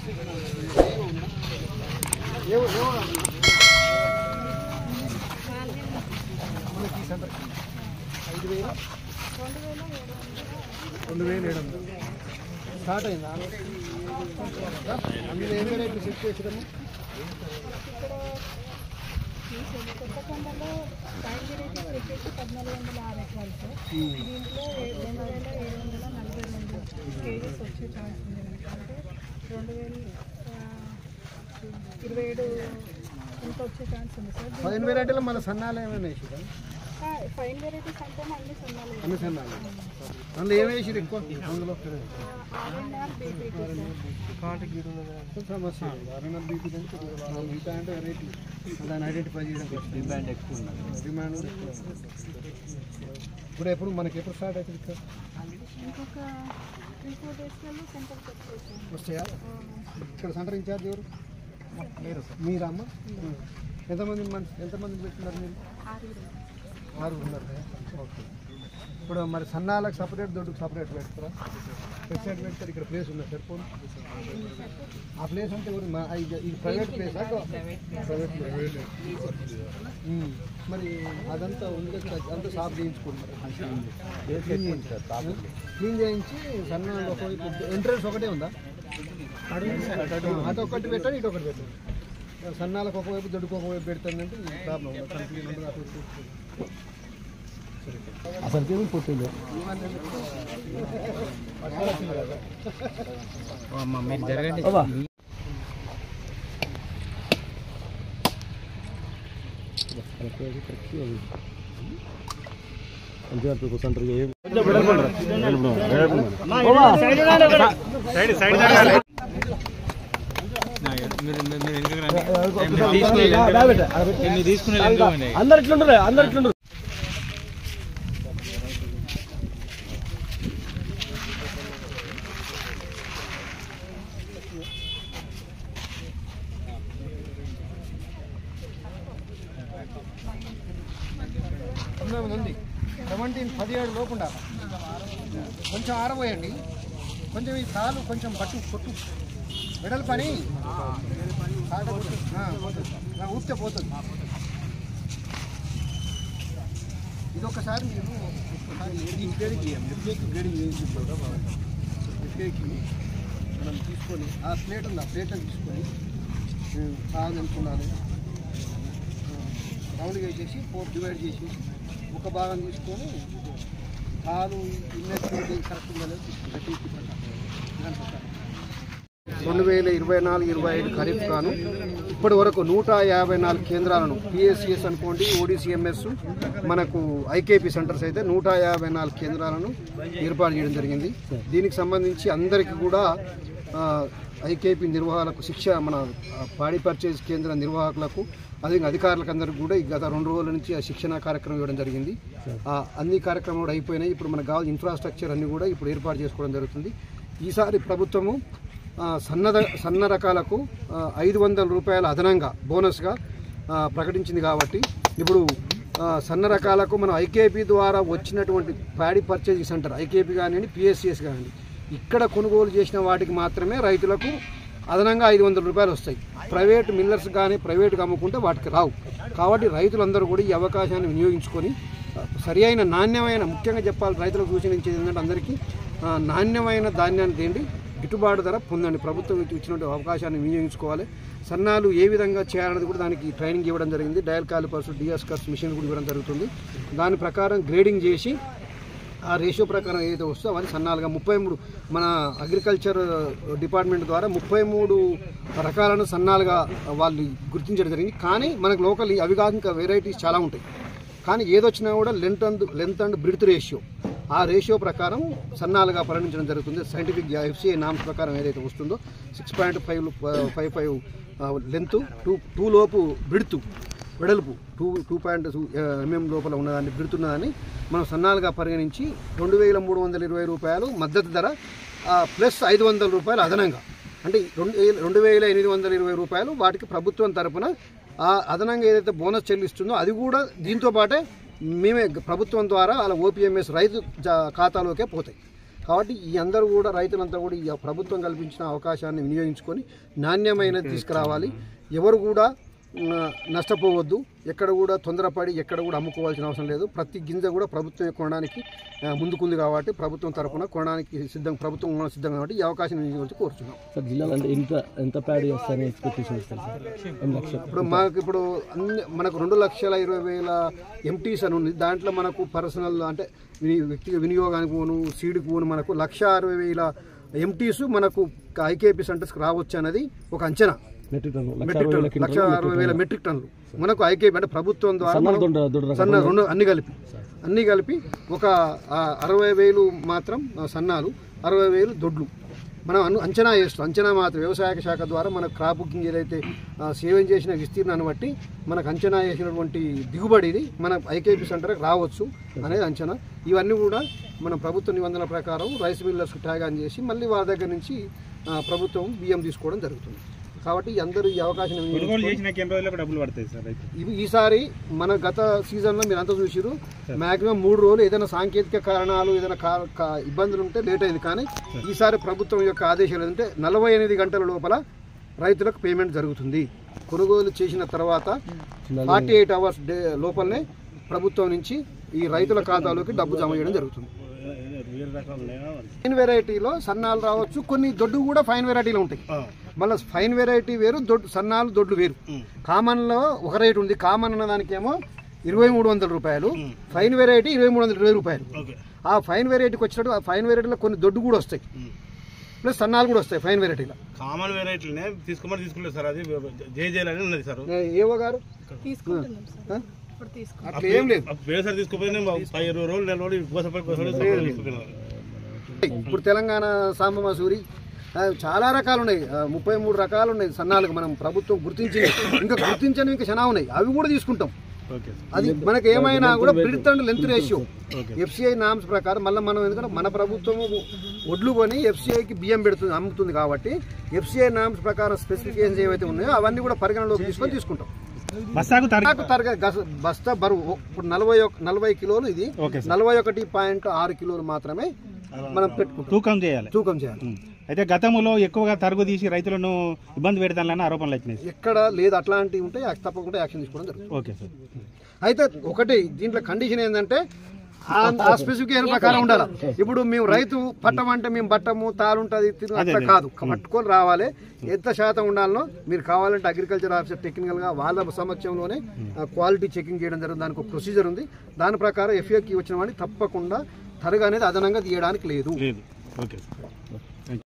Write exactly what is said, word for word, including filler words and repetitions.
ఐదు వేల రెండు వేల ఏడు వందలు స్టార్ట్ అయిందా? అందులో ఏం రేట్లు సెట్ చేసినాము? కొత్తకొండలో ఫైవ్ వెరైటీస్ వచ్చేసి పద్నాలుగు వందల ఆరు ఎకరాలు సార్. దీంట్లో రెండు వేల ఏడు వందల నలభై రెండు కేజీస్ వచ్చే ఛాన్స్ ఉంది మనకి. అంటే రెండు వేల ఇరవై ఏడు ఇంత వచ్చే ఛాన్స్ ఉంది సార్. ఫైన్ వెరైటీలో మన సన్నాలు ఏమైనా వేసిరా? ఫైన్ వెరైటీస్ అంటే అన్ని సన్నాలు అన్ని సన్నాలు. అందులో ఏమి వేసిరు ఎక్కువ? అందులో సమస్య ఆర్ఎన్ఆర్ బీపీ ఇంకా అంటే వెరైటీ దాన్ని ఐడెంటిఫై చేయడం డిమాండ్ ఎక్కువ ఉన్నది. డిమాండ్ కూడా ఎక్కువ. ఇప్పుడు ఎప్పుడు మనకి ఎప్పుడు స్టార్ట్ అవుతుంది ఇక్కడ? ఇంకొక త్రీ ఫోర్ డేస్లలో సెంటర్ వస్తాయా? ఇక్కడ సెంటర్ ఇన్ఛార్జ్ ఎవరు? మీరా అమ్మ? ఎంతమంది మనిషి ఎంతమందిని పెట్టినారు మీరు? ఆరు ఉన్నారు. ఓకే. ఇప్పుడు మరి సన్నాలకు సపరేట్ దొడ్డుకు సపరేట్ పెడతారా? సైడ్ పెడతారు. ఇక్కడ ప్లేస్ ఉందా సరిపోను? ఆ ప్లేస్ అంటే ఎవరు? ఇది ప్రైవేట్ ప్లేస్? Private place. మరి అదంతా ఉంది, అంతా సాఫ్ చేయించుకుంటారు. క్లీన్ చేయించి సన్నాలు ఒకవైపు ఎంట్రన్స్ ఒకటే ఉందా? అదొకటి పెట్టండి, ఇటు ఒకటి పెట్టండి. సన్నాలకు ఒకవైపు దొడ్డుకు ఒకవైపు పెడుతుందంటే ప్రాబ్లం ఉంటుంది. అసలు కేవలం పుట్టింది జరగండి. అందరు ఇట్లుంటారు, అందరు ఇట్లుంటారు. ఉంది సెవెంటీన్ పదిహేడు లోపుండా కొంచెం ఆరబోయండి. కొంచెం ఈ తాలు కొంచెం పట్టు కొట్టు మెడల్ పని ఊపితే పోతుంది. ఇది ఒకసారి మీరు గ్రేడింగ్ చేయండి. ఎఫ్ఏకి గ్రేడింగ్ చేయించి ఎఫ్ఏకి మనం తీసుకొని ఆ ప్లేట్ ఉంది, ఆ ప్లేట్ తీసుకొని సాగు అనుకున్నాను రౌండ్గా వేసేసి ఫోర్ డివైడ్ చేసి ఒక భాగం తీసుకొని తాలు ఇన్నెట్ కరెక్ట్ ఉందని రెండు వేల ఇరవై నాలుగు ఇరవై ఐదు ఖరీఫ్ గాను ఇప్పటి వరకు నూట యాభై నాలుగు కేంద్రాలను పిఎస్సిఎస్ అనుకోండి, ఓడిసిఎంఎస్, మనకు ఐకేపీ సెంటర్స్ అయితే నూట యాభై నాలుగు కేంద్రాలను ఏర్పాటు చేయడం జరిగింది. దీనికి సంబంధించి అందరికీ కూడా ఐకేపీ నిర్వాహకులకు శిక్ష, మన పాడి పర్చేజ్ కేంద్ర నిర్వాహకులకు అదే అధికారులకు అందరికీ కూడా గత రెండు రోజుల నుంచి ఆ శిక్షణ కార్యక్రమం ఇవ్వడం జరిగింది. అన్ని కార్యక్రమాలు కూడా అయిపోయినాయి. ఇప్పుడు మనకు కావాల్సిన ఇన్ఫ్రాస్ట్రక్చర్ అన్నీ కూడా ఇప్పుడు ఏర్పాటు చేసుకోవడం జరుగుతుంది. ఈసారి ప్రభుత్వము సన్న సన్న రకాలకు ఐదు వందల రూపాయల అదనంగా బోనస్గా ప్రకటించింది. కాబట్టి ఇప్పుడు సన్న రకాలకు మనం ఐకేపీ ద్వారా వచ్చినటువంటి ప్యాడీ పర్చేజింగ్ సెంటర్ ఐకేపీ కానివ్వండి, పిఎస్సిఎస్ కానివ్వండి, ఇక్కడ కొనుగోలు చేసిన వాటికి మాత్రమే రైతులకు అదనంగా ఐదు వందల రూపాయలు వస్తాయి. ప్రైవేట్ మిల్లర్స్ కానీ ప్రైవేట్గా అమ్ముకుంటే వాటికి రావు. కాబట్టి రైతులందరూ కూడా ఈ అవకాశాన్ని వినియోగించుకొని సరి అయిన నాణ్యమైన, ముఖ్యంగా చెప్పాలి రైతులకు సూచించేది ఏంటంటే అందరికీ నాణ్యమైన ధాన్యాన్ని తేండి, గిట్టుబాటు ధర పొందండి. ప్రభుత్వం ఇచ్చినటువంటి అవకాశాన్ని వినియోగించుకోవాలి. సన్నాలు ఏ విధంగా చేయాలనేది కూడా దానికి ట్రైనింగ్ ఇవ్వడం జరిగింది. డయల్ కాలిపర్స్, డిఎస్కర్స్ మిషన్ కూడా ఇవ్వడం జరుగుతుంది. దాని ప్రకారం గ్రేడింగ్ చేసి ఆ రేషియో ప్రకారం ఏదైతే వస్తుందో అవన్నీ సన్నాలుగా ముప్పై మూడు మన అగ్రికల్చర్ డిపార్ట్మెంట్ ద్వారా ముప్పై మూడు రకాలను సన్నాలుగా వాళ్ళు గుర్తించడం జరిగింది. కానీ మనకు లోకల్ అవి కాదు ఇంకా వెరైటీస్ చాలా ఉంటాయి. కానీ ఏదొచ్చినా కూడా length and length and breadth ratio, ఆ రేషియో ప్రకారం సన్నాలుగా పరిగణించడం జరుగుతుంది. సైంటిఫిక్ ఎఫ్సిఐ నామ్స్ ప్రకారం ఏదైతే వస్తుందో six point five five five length, two two లోపు బ్రిడ్త్ వెడల్పు, two two point two mm లోపల ఉన్నదాన్ని బ్రిడ్తున్నదాన్ని మనం సన్నాలుగా పరిగణించి రెండు వేల మూడు వందల ఇరవై రూపాయలు మద్దతు ధర ప్లస్ ఐదు వందల రూపాయలు అదనంగా, అంటే రెండు రెండు వేల ఎనిమిది వందల ఇరవై రూపాయలు వాటికి ప్రభుత్వం తరఫున ఆ అదనంగా ఏదైతే బోనస్ చెల్లిస్తుందో అది కూడా దీంతో పాటే మేమే ప్రభుత్వం ద్వారా అలా ఓపీఎంఎస్ రైతు ఖాతాలోకే పోతాయి. కాబట్టి ఈ అందరూ కూడా రైతులంతా కూడా ఈ ప్రభుత్వం కల్పించిన అవకాశాన్ని వినియోగించుకొని నాణ్యమైనది తీసుకురావాలి. ఎవరు కూడా నష్టపోవద్దు, ఎక్కడ కూడా తొందరపడి ఎక్కడ కూడా అమ్ముకోవాల్సిన అవసరం లేదు. ప్రతి గింజ కూడా ప్రభుత్వం కొనడానికి ముందుకుంది కాబట్టి ప్రభుత్వం తరఫున కొనడానికి సిద్ధం ప్రభుత్వం సిద్ధం కాబట్టి ఈ అవకాశం వినియోగించి కోరుతున్నాం. సార్ జిల్లాలో ఎంత ఎంత ప్యాడ్ చేస్తారని ఎక్స్పెక్టేషన్ ఇస్తారు? ఇప్పుడు మాకు ఇప్పుడు అన్ని మనకు రెండు లక్షల ఇరవై వేల ఎంటీస్ అని ఉంది. దాంట్లో మనకు పర్సనల్ అంటే వ్యక్తిగత వినియోగానికి పోను సీడ్కి పోను మనకు లక్ష అరవై వేల ఎంటీస్ మనకు ఐకేపీ సెంటర్స్కి రావచ్చు అనేది ఒక అంచనా. మెట్రిక్ టన్ లక్ష అరవై వేల మెట్రిక్ టన్నులు మనకు ఐకేపీ అంటే ప్రభుత్వం ద్వారా సన్న రెండు అన్ని కలిపి అన్ని కలిపి ఒక అరవై వేలు మాత్రం సన్నాలు, అరవై వేలు దొడ్లు మనం అను అంచనా చేస్తాం. అంచనా మాత్రం వ్యవసాయ శాఖ ద్వారా మన క్రాప్ బుకింగ్ ఏదైతే సేవం చేసిన విస్తీర్ణాన్ని బట్టి మనకు అంచనా చేసినటువంటి దిగుబడిది మన ఐకేపీ సెంటర్కి రావచ్చు అనేది అంచనా. ఇవన్నీ కూడా మన ప్రభుత్వ నిబంధనల ప్రకారం రైస్ మిల్లర్స్కి ట్యాగ్ ఆన్ చేసి మళ్ళీ వాళ్ళ దగ్గర నుంచి ప్రభుత్వం బియ్యం తీసుకోవడం జరుగుతుంది. కాబట్టి అందరూ ఈ అవకాశం ఈసారి మన గత సీజన్లో మీరు అంతా చూసిరు, మాక్సిమం మూడు రోజులు ఏదైనా సాంకేతిక కారణాలు ఏదైనా ఇబ్బందులు ఉంటే లేట్ అయింది. కానీ ఈసారి ప్రభుత్వం యొక్క ఆదేశాలు ఏంటంటే నలభై ఎనిమిది గంటల లోపల రైతులకు పేమెంట్ జరుగుతుంది. కొనుగోలు చేసిన తర్వాత ఫార్టీ ఎయిట్ అవర్స్ డే లోపలనే ప్రభుత్వం నుంచి ఈ రైతుల ఖాతాలోకి డబ్బు జమ చేయడం జరుగుతుంది. ఫైన్ వెరైటీలో సన్నాలు రావచ్చు, కొన్ని దొడ్డు కూడా ఫైన్ వెరైటీలో ఉంటాయి. మళ్ళీ ఫైన్ వెరైటీ వేరు, దొడ్డు సన్నాలు దొడ్లు వేరు. కామన్లో ఒక రేటు ఉంది, కామన్ అన్న దానికేమో ఇరవై మూడు వందల రూపాయలు, ఫైన్ వెరైటీ ఇరవై మూడు వందల ఇరవై రూపాయలు. ఆ ఫైన్ వెరైటీకి వచ్చినట్టు ఆ ఫైన్ వెరైటీలో కొన్ని దొడ్డు కూడా వస్తాయి, ప్లస్ సన్నాలు కూడా వస్తాయి ఫైన్ వెరైటీలో. కామన్ వెరైటీనే తీసుకోమని తీసుకుంటారు సార్, అది జేజేలని ఉన్నది సార్. ఏవో గారు అట్లా ఏం లేదు, ఇప్పుడు తెలంగాణ సాంబ మసూరి చాలా రకాలు ఉన్నాయి, ముప్పై మూడు రకాలు ఉన్నాయి సన్నాలకు. మనం ప్రభుత్వం గుర్తించి ఇంకా గుర్తించని ఇంకా చాలా ఉన్నాయి, అవి కూడా తీసుకుంటాం. అది మనకి ఏమైనా కూడా breadth and length ratio FCI norms ప్రకారం మళ్ళీ మనం ఎందుకంటే మన ప్రభుత్వం ఒడ్లు కొని ఎఫ్సిఐకి బియ్యం పెడుతుంది అమ్ముతుంది కాబట్టి ఎఫ్సిఐ నామ్స్ ప్రకారం స్పెసిఫికేషన్స్ ఏవైతే ఉన్నాయో అవన్నీ కూడా పరిగణలోకి తీసుకొని తీసుకుంటాం. బస్తా బరువు ఇప్పుడు నలభై నలభై కిలోలు, ఇది నలభై ఒకటి పాయింట్ ఆరు కిలోలు మాత్రమే మనం పెట్టుకుంటాం, తూకం చేయాలి తూకం చేయాలి అయితే గతంలో ఎక్కువగా తరుగు తీసి రైతులను ఇబ్బంది పెడతానని ఆరోపణలు వచ్చినాయి. ఎక్కడ లేదు, అట్లాంటివి ఉంటే తప్పకుండా యాక్షన్ తీసుకోవడం జరుగుతుంది. Okay sir. అయితే ఒకటి దీంట్లో కండిషన్ ఏంటంటే ఆ స్పెసిఫికేషన్ ప్రకారం ఉండాలి. ఇప్పుడు మేము రైతు పట్టమంటే మేము బట్టము తాలుంటుంది అట్లా కాదు, పట్టుకొని రావాలి. ఎంత శాతం ఉండాలనో మీరు కావాలంటే అగ్రికల్చర్ ఆఫీసర్ టెక్నికల్గా వాళ్ళ సమక్షంలోనే క్వాలిటీ చెకింగ్ చేయడం జరుగుతుంది. దానికి ఒక ప్రొసీజర్ ఉంది, దాని ప్రకారం ఎఫ్ఏకి వచ్చిన వాడిని తప్పకుండా తరుగు అనేది అదనంగా తీయడానికి లేదు. ఓకే.